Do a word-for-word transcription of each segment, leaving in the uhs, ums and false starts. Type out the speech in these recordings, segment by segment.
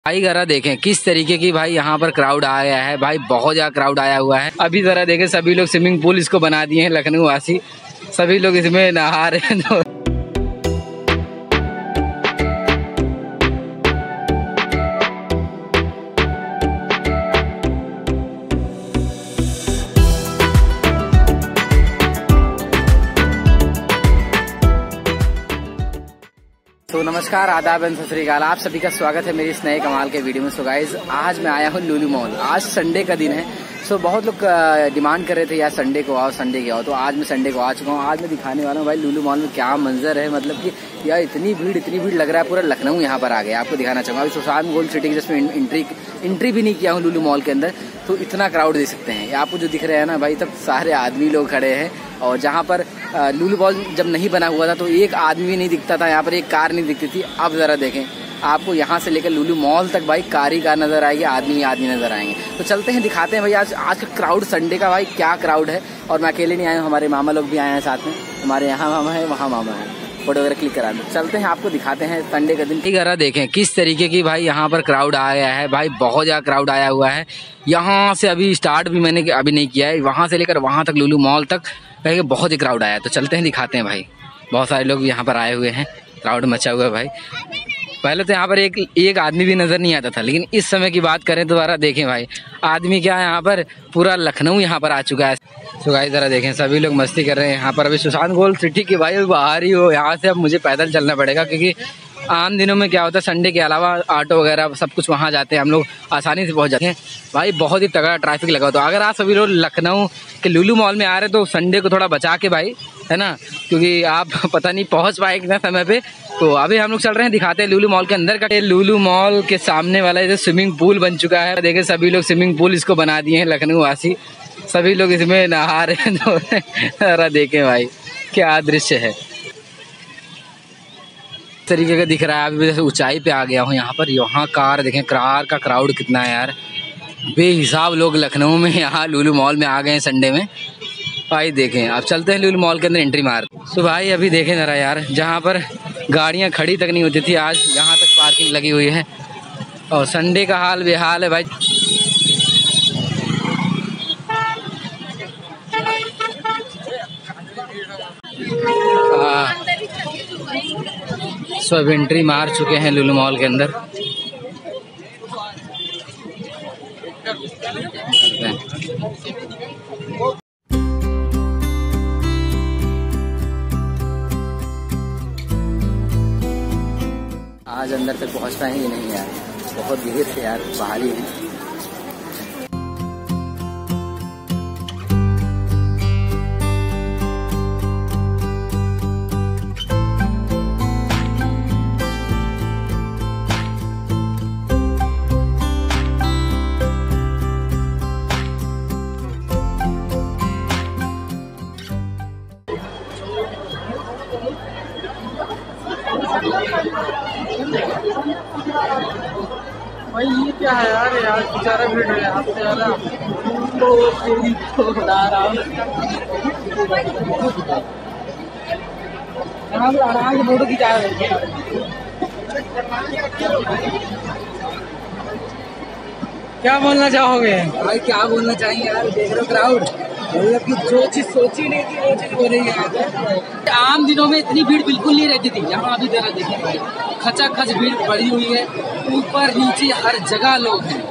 भाई जरा देखें किस तरीके की भाई यहाँ पर क्राउड आ गया है भाई, बहुत ज्यादा क्राउड आया हुआ है। अभी जरा देखें सभी लोग स्विमिंग पूल इसको बना दिए हैं, लखनऊ वासी सभी लोग इसमें नहा रहे हैं। तो नमस्कार, आदाब एंड सत श्री अकाल। आप सभी का स्वागत है मेरी इस नए कमाल के वीडियो में। सो गाइज, आज मैं आया हूँ लुलु मॉल। आज संडे का दिन है। सो बहुत लोग डिमांड कर रहे थे यार संडे को आओ संडे को आओ, तो आज मैं संडे को आ चुका हूँ। आज मैं दिखाने वाला हूँ भाई लुलु मॉल में क्या मंजर है, मतलब कि यार इतनी भीड़ इतनी भीड़ लग रहा है, पूरा लखनऊ यहाँ पर आ गया। आपको दिखाना चाहूँगा। अभी सुशांत गोल्ड सिटी जिसमें एंट्री एंट्री भी नहीं किया हूँ लुलु मॉल के अंदर, तो इतना क्राउड देख सकते हैं। आपको जो दिख रहे हैं ना भाई, तब सारे आदमी लोग खड़े हैं। और जहाँ पर लुलु मॉल जब नहीं बना हुआ था तो एक आदमी नहीं दिखता था, यहाँ पर एक कार नहीं दिखती थी। अब जरा देखें, आपको यहाँ से लेकर लुलु मॉल तक भाई कार ही कार नजर आएगी, आदमी ही आदमी नजर आएंगे। तो चलते हैं, दिखाते हैं भाई आज आज का क्राउड संडे का भाई क्या क्राउड है। और मैं अकेले नहीं आया हूँ, हमारे मामा लोग भी आए हैं साथ में। हमारे यहाँ मामा है, वहाँ मामा है। फोटो वगैरह क्लिक करा दो। चलते हैं, आपको दिखाते हैं संडे का दिन। जरा देखें किस तरीके की भाई यहाँ पर क्राउड आ गया है भाई, बहुत ज्यादा क्राउड आया हुआ है। यहाँ से अभी स्टार्ट भी मैंने अभी नहीं किया है, वहाँ से लेकर वहाँ तक लुलु मॉल तक कहेंगे बहुत ही क्राउड आया है। तो चलते हैं, दिखाते हैं भाई। बहुत सारे लोग यहाँ पर आए हुए हैं, क्राउड मचा हुआ है भाई। पहले तो यहाँ पर एक एक आदमी भी नजर नहीं आता था, लेकिन इस समय की बात करें दोबारा देखें भाई, आदमी क्या है यहाँ पर, पूरा लखनऊ यहाँ पर आ चुका है। तो गाइस जरा देखें, सभी लोग मस्ती कर रहे हैं यहाँ पर। अभी सुशांत गोल्ड सिटी की भाई बाहर ही हो, यहाँ से अब मुझे पैदल चलना पड़ेगा, क्योंकि आम दिनों में क्या होता है संडे के अलावा ऑटो वगैरह सब कुछ वहाँ जाते हैं, हम लोग आसानी से पहुँच जाते हैं। भाई बहुत ही तगड़ा ट्रैफिक लगा। तो अगर आप सभी लोग लखनऊ के लुलु मॉल में आ रहे हैं तो संडे को थोड़ा बचा के भाई, है ना, क्योंकि आप पता नहीं पहुँच पाएंगे ना समय पे। तो अभी हम लोग चल रहे हैं, दिखाते हैं लुलु मॉल के अंदर का। लुलु मॉल के सामने वाला इधर स्विमिंग पूल बन चुका है। देखें सभी लोग स्विमिंग पूल इसको बना दिए हैं, लखनऊ वासी सभी लोग इसमें नहा रहे हैं। तो जरा देखें भाई क्या दृश्य है, इस तरीके का दिख रहा है। अभी जैसे ऊंचाई पे आ गया हूँ यहाँ पर। यहाँ कार देखें, कार का क्राउड कितना है यार, बेहिसाब लोग लखनऊ में यहाँ लुलु मॉल में आ गए हैं संडे में भाई। देखें, आप चलते हैं लुलु मॉल के अंदर एंट्री मार। तो भाई अभी देखें जरा यार, जहाँ पर गाड़ियाँ खड़ी तक नहीं होती थी, आज यहाँ तक पार्किंग लगी हुई है। और संडे का हाल बेहाल है भाई। हाँ, सब एंट्री मार चुके हैं लुलु मॉल के अंदर। आज अंदर तक पहुंचना ही नहीं यार, बहुत भीड़ से यार, बाहर ही है। भाई ये क्या है यार, यार बेचारा भीड़ है यहाँ पे ज्यादा। यहाँ पे आराम से फोटो खिंचा रहे हैं। क्या बोलना चाहोगे भाई? क्या बोलना चाहेंगे यार, देख रहे हो क्राउड, मतलब कि जो चीज सोची नहीं थी वो चीज हो रही है। आम दिनों में इतनी भीड़ बिल्कुल नहीं रहती थी, यहाँ अभी जरा देखें भाई, खचा खच भीड़ पड़ी हुई है, ऊपर नीचे हर जगह लोग हैं।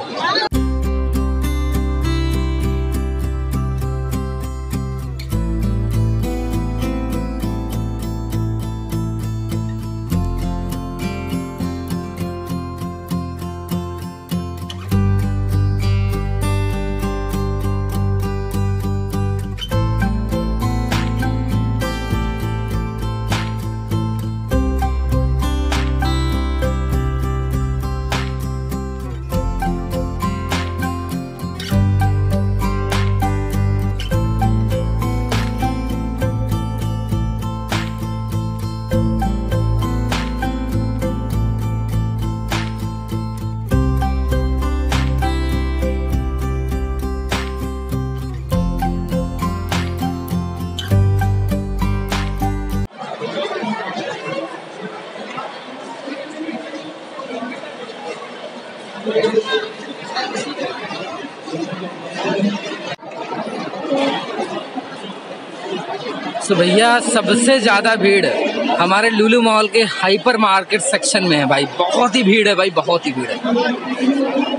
तो भैया सबसे ज्यादा भीड़ हमारे लुलु मॉल के हाइपर मार्केट सेक्शन में है भाई। बहुत ही भीड़ है भाई, बहुत ही भीड़ है।